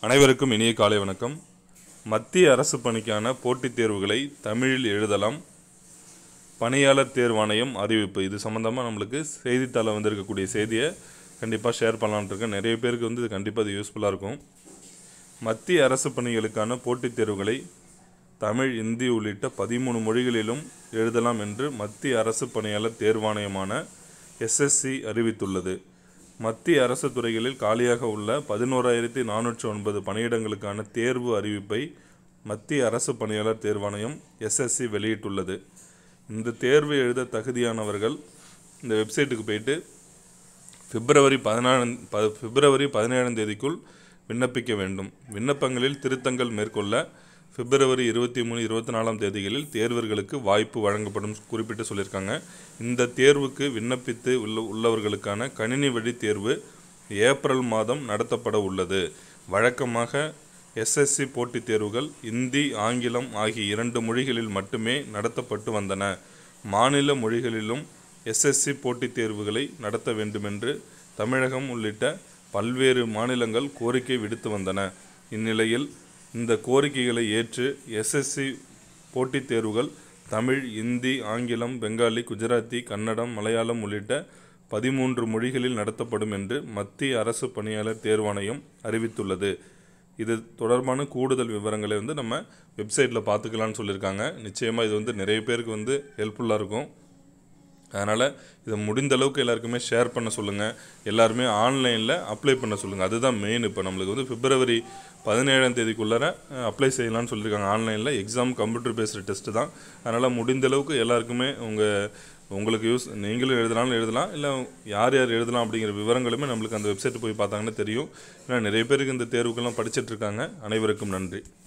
அனைவருக்கும் இனிய காலை வணக்கம். மத்திய அரசு பணிக்கான போட்டித் தேர்வுகளை தமிழில் எழுதலாம். பணியாளர் தேர்வாணையம் அறிவிப்பு. இது சம்மந்தமாக நம்மளுக்கு செய்தித்தாளில் வந்திருக்கக்கூடிய செய்தியை கண்டிப்பாக ஷேர் பண்ணலான்ட்டு இருக்கேன். நிறைய பேருக்கு இது கண்டிப்பாக அது யூஸ்ஃபுல்லாக இருக்கும். மத்திய அரசு பணிகளுக்கான போட்டித் தேர்வுகளை தமிழ், இந்தி உள்ளிட்ட 13 மொழிகளிலும் எழுதலாம் என்று மத்திய அரசு பணியாளர் தேர்வாணையமான SSC அறிவித்துள்ளது. மத்திய அரசு துறைகளில் காலியாக உள்ள 11,409 பணியிடங்களுக்கான தேர்வு அறிவிப்பை மத்திய அரசு பணியாளர் தேர்வாணையம் SSC வெளியிட்டுள்ளது. இந்த தேர்வு எழுத தகுதியானவர்கள் இந்த வெப்சைட்டுக்கு போயிட்டு பிப்ரவரி 17ஆம் தேதிக்குள் விண்ணப்பிக்க வேண்டும். விண்ணப்பங்களில் திருத்தங்கள் மேற்கொள்ள பிப்ரவரி 23, 24ஆம் தேதிகளில் தேர்வர்களுக்கு வாய்ப்பு வழங்கப்படும் குறிப்பிட்டு சொல்லியிருக்காங்க. இந்த தேர்வுக்கு விண்ணப்பித்து உள்ளவர்களுக்கான கணினி வழி தேர்வு ஏப்ரல் மாதம் நடத்தப்பட உள்ளது. வழக்கமாக SSC போட்டித் தேர்வுகள் இந்தி, ஆங்கிலம் ஆகிய 2 மொழிகளில் மட்டுமே நடத்தப்பட்டு வந்தன. மாநில மொழிகளிலும் SSC போட்டித் தேர்வுகளை நடத்த வேண்டுமென்று தமிழகம் உள்ளிட்ட பல்வேறு மாநிலங்கள் கோரிக்கை விடுத்து வந்தன. இந்நிலையில் இந்த கோரிக்கைகளை ஏற்று SSC போட்டித் தேர்வுகள் தமிழ், இந்தி, ஆங்கிலம், பெங்காலி, குஜராத்தி, கன்னடம், மலையாளம் உள்ளிட்ட 13 மொழிகளில் நடத்தப்படும் என்று மத்திய அரசு பணியாளர் தேர்வாணையம் அறிவித்துள்ளது. இது தொடர்பான கூடுதல் விவரங்களை நம்ம வெப்சைட்டில் பார்த்துக்கலான்னு சொல்லியிருக்காங்க. நிச்சயமாக இது நிறைய பேருக்கு ஹெல்ப்ஃபுல்லாக இருக்கும். அதனால் இதை முடிந்த அளவுக்கு எல்லாருக்குமே ஷேர் பண்ண சொல்லுங்கள். எல்லாருமே ஆன்லைனில் அப்ளை பண்ண சொல்லுங்கள். அதுதான் மெயின். இப்போ நம்மளுக்கு பிப்ரவரி 17ஆம் தேதிக்குள்ளார அப்ளை செய்யலான்னு சொல்லியிருக்காங்க. ஆன்லைனில் எக்ஸாம் கம்ப்யூட்டர் பேஸ்டு டெஸ்ட்டு தான். அதனால் முடிந்த அளவுக்கு எல்லாருக்குமே உங்களுக்கு நீங்களும் எழுதலாம், இல்லை யார் எழுதலாம் அப்படிங்கிற விவரங்களுமே நம்மளுக்கு அந்த வெப்சைட்டு போய் பார்த்தாங்கன்னா தெரியும். ஏன்னா நிறைய பேருக்கு இந்த தேர்வுக்கெல்லாம் படிச்சுட்ருக்காங்க. அனைவருக்கும் நன்றி.